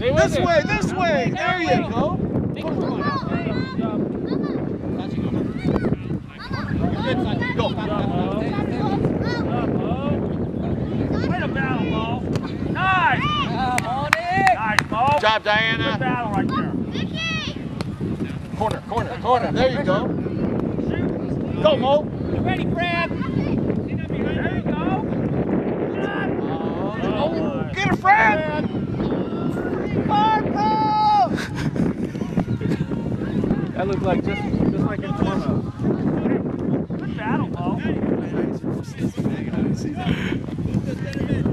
This way, this way. There you go. Go. Way to battle, Mo. Nice. Nice, Mo. Good job, Diana. Good battle right there. Corner, corner, corner. There you go. Go, Mo. You ready, Fred? There you go. Oh, get it, Fred. That looked like just like in Toronto. Good battle, Mo.